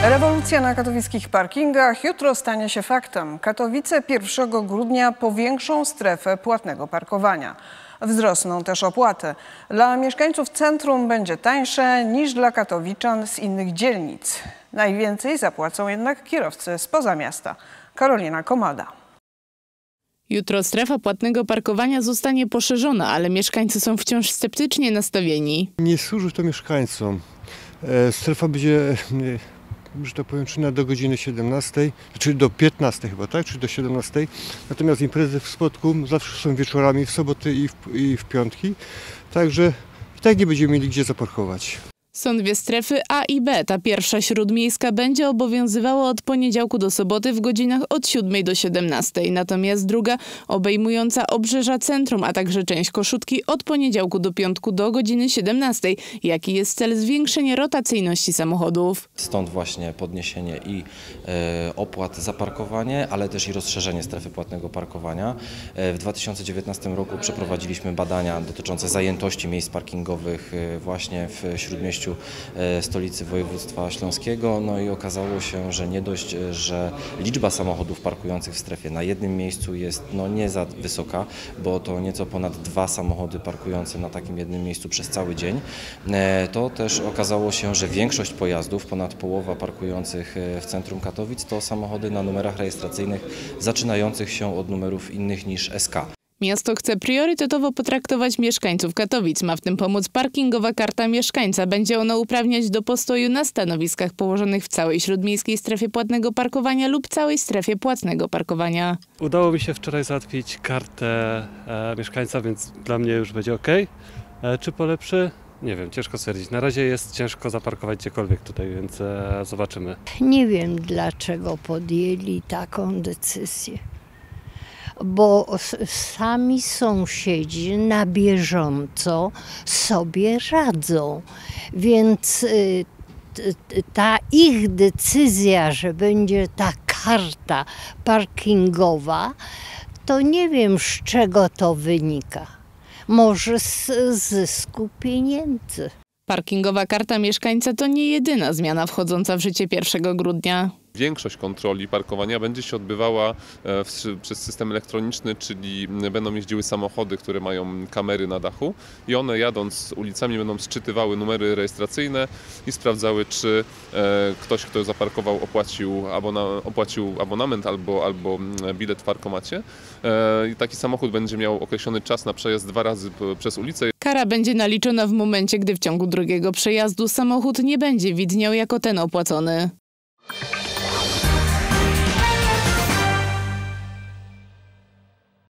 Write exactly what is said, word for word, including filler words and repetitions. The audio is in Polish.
Rewolucja na katowickich parkingach jutro stanie się faktem. Katowice pierwszego grudnia powiększą strefę płatnego parkowania. Wzrosną też opłaty. Dla mieszkańców centrum będzie tańsze niż dla katowiczan z innych dzielnic. Najwięcej zapłacą jednak kierowcy spoza miasta. Karolina Komada. Jutro strefa płatnego parkowania zostanie poszerzona, ale mieszkańcy są wciąż sceptycznie nastawieni. Nie służy to mieszkańcom. Strefa będzie, że tak powiem, czynna do godziny siedemnastej, czy do piętnastej chyba, tak? Czy do siedemnastej. Natomiast imprezy w Spodku zawsze są wieczorami, w soboty i w, i w piątki. Także i tak nie będziemy mieli gdzie zaparkować. Są dwie strefy A i B. Ta pierwsza śródmiejska będzie obowiązywała od poniedziałku do soboty w godzinach od siódmej do siedemnastej. Natomiast druga, obejmująca obrzeża centrum, a także część Koszutki od poniedziałku do piątku do godziny siedemnastej. Jaki jest cel? Zwiększenie rotacyjności samochodów. Stąd właśnie podniesienie i e, opłat za parkowanie, ale też i rozszerzenie strefy płatnego parkowania. E, w dwa tysiące dziewiętnastym roku przeprowadziliśmy badania dotyczące zajętości miejsc parkingowych e, właśnie w Śródmieściu stolicy województwa śląskiego, no i okazało się, że nie dość, że liczba samochodów parkujących w strefie na jednym miejscu jest no nie za wysoka, bo to nieco ponad dwa samochody parkujące na takim jednym miejscu przez cały dzień, to też okazało się, że większość pojazdów, ponad połowa parkujących w centrum Katowic, to samochody na numerach rejestracyjnych zaczynających się od numerów innych niż S K. Miasto chce priorytetowo potraktować mieszkańców Katowic. Ma w tym pomóc parkingowa karta mieszkańca. Będzie ona uprawniać do postoju na stanowiskach położonych w całej śródmiejskiej strefie płatnego parkowania lub całej strefie płatnego parkowania. Udało mi się wczoraj załatwić kartę e, mieszkańca, więc dla mnie już będzie ok. E, czy polepszy? Nie wiem, ciężko stwierdzić. Na razie jest ciężko zaparkować gdziekolwiek tutaj, więc e, zobaczymy. Nie wiem, dlaczego podjęli taką decyzję. Bo sami sąsiedzi na bieżąco sobie radzą, więc ta ich decyzja, że będzie ta karta parkingowa, to nie wiem, z czego to wynika. Może z zysku pieniędzy. Parkingowa karta mieszkańca to nie jedyna zmiana wchodząca w życie pierwszego grudnia. Większość kontroli parkowania będzie się odbywała w, przez system elektroniczny, czyli będą jeździły samochody, które mają kamery na dachu i one jadąc ulicami będą sczytywały numery rejestracyjne i sprawdzały, czy e, ktoś, kto zaparkował, opłacił, abona, opłacił abonament albo, albo bilet w parkomacie. E, I taki samochód będzie miał określony czas na przejazd dwa razy p- przez ulicę. Kara będzie naliczona w momencie, gdy w ciągu drugiego przejazdu samochód nie będzie widniał jako ten opłacony.